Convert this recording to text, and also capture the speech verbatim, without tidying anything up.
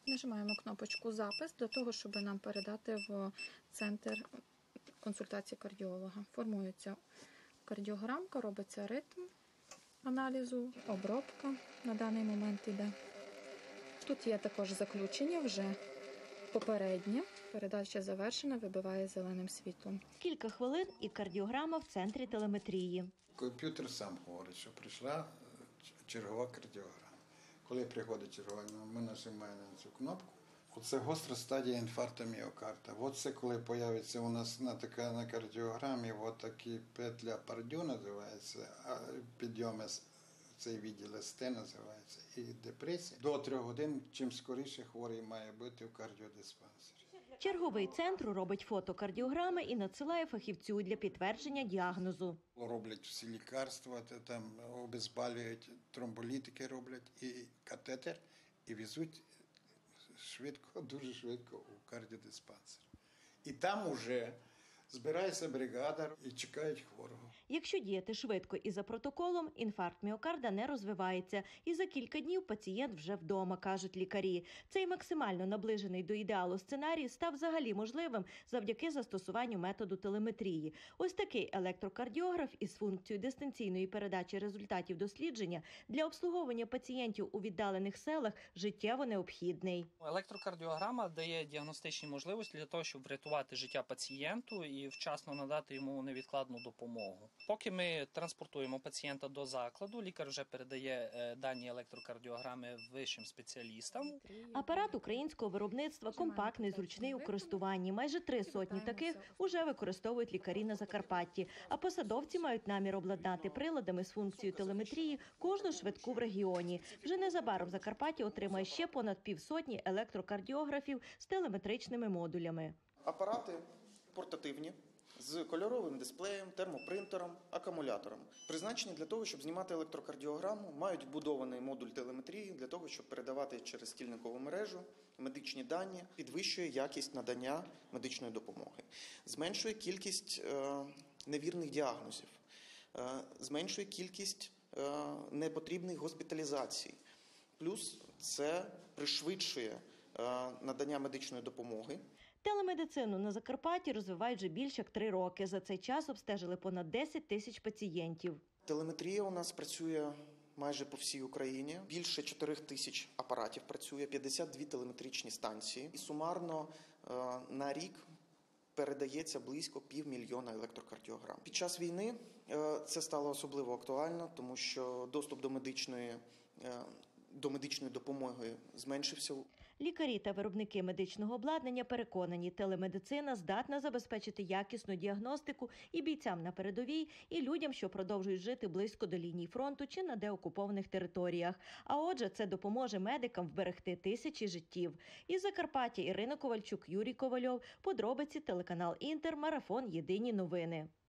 Нажимаємо кнопочку «Запис» для того, щоб нам передати в центр консультації кардіолога. Формується кардіограмка, робиться ритм аналізу, обробка на даний момент йде. Тут є також заключення вже попереднє. Передача завершена, вибиває зеленим світлом. Кілька хвилин і кардіограма в центрі телеметрії. Комп'ютер сам говорить, що прийшла чергова кардіограма. Коли приходить чергова, ми нажимаємо на цю кнопку. Оце гостра стадія інфаркту міокарда. Оце коли з'явиться у нас на, така, на кардіограмі от такі петля Пардю називається, а підйоми цей відділ ес-те називається, і депресія. До трьох годин, чим скоріше хворий має бути в кардіодиспансері. Черговий центр робить фото кардіограми і надсилає фахівцю для підтвердження діагнозу. Роблять всі лікарства, там обезболюють, тромболітики роблять, і катетер, і везуть швидко, дуже швидко у кардіодиспансер. І там уже збирається бригада і чекають хворого. Якщо діяти швидко і за протоколом, інфаркт міокарда не розвивається. І за кілька днів пацієнт вже вдома, кажуть лікарі. Цей максимально наближений до ідеалу сценарій став взагалі можливим завдяки застосуванню методу телеметрії. Ось такий електрокардіограф із функцією дистанційної передачі результатів дослідження для обслуговування пацієнтів у віддалених селах життєво необхідний. Електрокардіограма дає діагностичні можливості для того, щоб врятувати життя пацієнту і вчасно надати йому невідкладну допомогу. Поки ми транспортуємо пацієнта до закладу, лікар вже передає дані електрокардіограми вищим спеціалістам. Апарат українського виробництва компактний, зручний у користуванні. Майже три сотні таких уже використовують лікарі на Закарпатті. А посадовці мають намір обладнати приладами з функцією телеметрії кожну швидку в регіоні. Вже незабаром Закарпаття отримає ще понад півсотні електрокардіографів з телеметричними модулями. Апарати портативні, з кольоровим дисплеєм, термопринтером, акумулятором. Призначені для того, щоб знімати електрокардіограму, мають вбудований модуль телеметрії для того, щоб передавати через стільникову мережу медичні дані, підвищує якість надання медичної допомоги, зменшує кількість е, невірних діагнозів, е, зменшує кількість е, непотрібних госпіталізацій. Плюс це пришвидшує е, надання медичної допомоги. Телемедицину на Закарпатті розвивають вже більше як три роки. За цей час обстежили понад десять тисяч пацієнтів. Телеметрія у нас працює майже по всій Україні. Більше чотирьох тисяч апаратів працює, п'ятдесят дві телеметричні станції. І сумарно на рік передається близько півмільйона електрокардіограм. Під час війни це стало особливо актуально, тому що доступ до медичної до медичної допомоги зменшився. Лікарі та виробники медичного обладнання переконані, телемедицина здатна забезпечити якісну діагностику і бійцям на передовій, і людям, що продовжують жити близько до лінії фронту чи на деокупованих територіях. А отже, це допоможе медикам вберегти тисячі життів. Із Закарпаття Ірина Ковальчук, Юрій Ковальов. Подробиці, телеканал Інтер, марафон «Єдині новини».